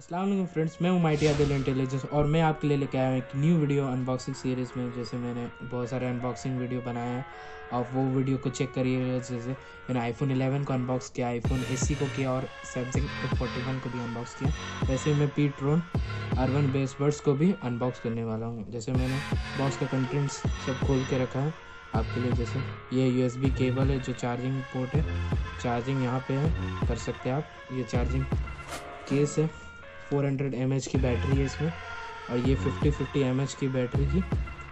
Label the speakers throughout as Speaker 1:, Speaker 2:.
Speaker 1: अस्सलाम वालेकुम फ्रेंड्स, मैं हूं माइटी आदिल इंटेलिजेंस और मैं आपके लिए लेके आया हूं एक न्यू वीडियो अनबॉक्सिंग सीरीज़ में। जैसे मैंने बहुत सारे अनबॉक्सिंग वीडियो बनाए हैं, आप वो वीडियो को चेक करिएगा। जैसे मैंने आईफोन 11 को अनबॉक्स किया, आईफोन SE को किया और सैमसंग F41 को भी अनबॉक्स किया। वैसे मैं पीट्रोन R1 बेस बड्स को भी अनबॉक्स करने वाला हूँ। जैसे मैंने बॉक्स का कंटेंट्स सब खोल के रखा है आपके लिए। जैसे ये USB केबल है जो चार्जिंग पोर्ट है, चार्जिंग यहाँ पे है, कर सकते हैं आप। ये चार्जिंग केस है, 400 mAh की बैटरी है इसमें, और ये 50 mAh की बैटरी की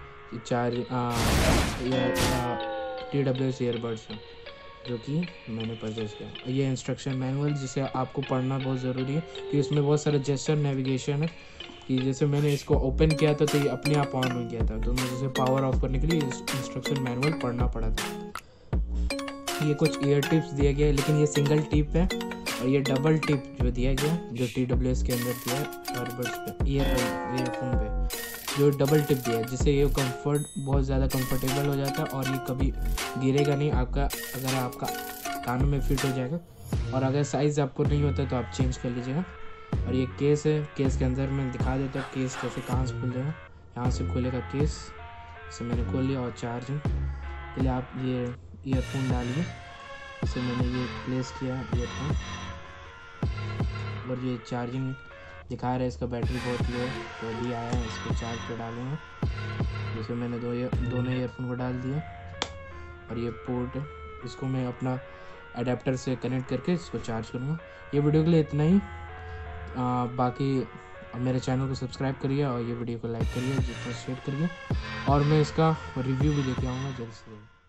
Speaker 1: TWS ईयरबड्स है जो कि मैंने परचेज़ किया। ये इंस्ट्रक्शन मैनुअल जिसे आपको पढ़ना बहुत ज़रूरी है कि इसमें बहुत सारे जेस्चर नेविगेशन है। कि जैसे मैंने इसको ओपन किया था तो ये अपने आप ऑन हो गया था, तो मुझे इसे पावर ऑफ करने के लिए इंस्ट्रक्शन मैनुअल पढ़ना पड़ा था। ये कुछ ईयर टिप्स दिया गया है, लेकिन ये सिंगल टिप है और ये डबल टिप जो दिया गया जो TWS के अंदर दिया है ईयरबड्स पे, ईयरफोन पे जो डबल टिप दिया है, जिससे ये कंफर्ट बहुत ज़्यादा कंफर्टेबल हो जाता है और ये कभी गिरेगा नहीं आपका, अगर आपका कानों में फिट हो जाएगा। और अगर साइज़ आपको नहीं होता तो आप चेंज कर लीजिएगा। और ये केस है, केस के अंदर मैं दिखा देता हूँ केस कैसे कहाँ से खुल जाएगा। यहाँ से खुलेगा केस, इसे मैंने खोल लिया। और चार्जिंग के लिए आप ये ईयरफोन डालिए, इसे मैंने ये प्लेस किया ईयरफोन। और ये चार्जिंग दिखा रहा है, इसका बैटरी बहुत लो है तो अभी आया है, इसको चार्ज पे डालूँगा। जैसे मैंने दोनों ईयरफोन को डाल दिया। और ये पोर्ट है, इसको मैं अपना अडेप्टर से कनेक्ट करके इसको चार्ज करूँगा। ये वीडियो के लिए इतना ही। बाकी मेरे चैनल को सब्सक्राइब करिए और ये वीडियो को लाइक करिए, जितना शेयर करिए, और मैं इसका रिव्यू भी लेके आऊँगा जल्द से जल्द।